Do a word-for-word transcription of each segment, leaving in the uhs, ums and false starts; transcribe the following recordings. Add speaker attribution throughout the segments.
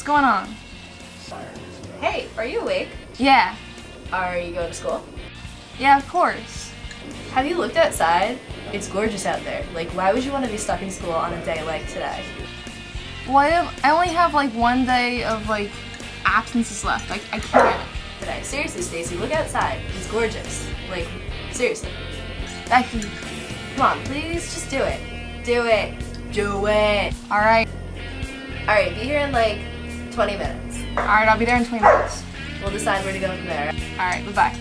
Speaker 1: what's going on?
Speaker 2: Hey, are you awake?
Speaker 1: Yeah.
Speaker 2: Are you going to school?
Speaker 1: Yeah, of course.
Speaker 2: Have you looked outside? It's gorgeous out there. Like, why would you want to be stuck in school on a day like today?
Speaker 1: Well, I, have, I only have like one day of like absences left. I, I can't.
Speaker 2: Today. Seriously, Stacy, look outside. It's gorgeous. Like, seriously.
Speaker 1: Becky.
Speaker 2: Come on, please, just do it. Do it. Do it.
Speaker 1: Alright.
Speaker 2: Alright, be here in like twenty minutes.
Speaker 1: Alright, I'll be there in twenty minutes.
Speaker 2: We'll decide where to go from there.
Speaker 1: Alright, bye-bye.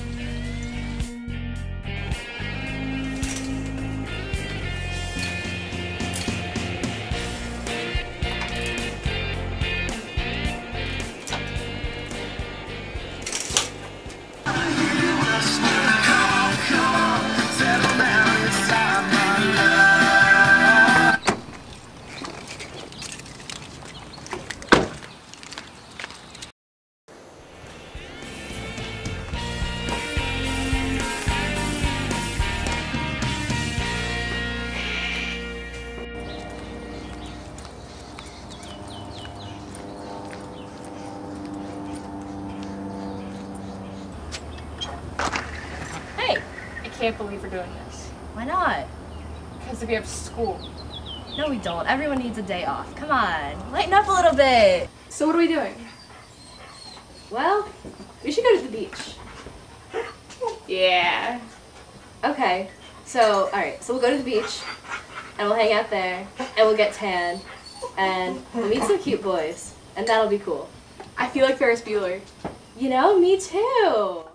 Speaker 1: I can't believe we're doing this.
Speaker 2: Why not?
Speaker 1: Because we have school.
Speaker 2: No, we don't. Everyone needs a day off. Come on, lighten up a little bit.
Speaker 1: So what are we doing?
Speaker 2: Well, we should go to the beach.
Speaker 1: Yeah.
Speaker 2: Okay, so, alright, so we'll go to the beach, and we'll hang out there, and we'll get tan, and we'll meet some cute boys, and that'll be cool.
Speaker 1: I feel like Ferris Bueller.
Speaker 2: You know, me too.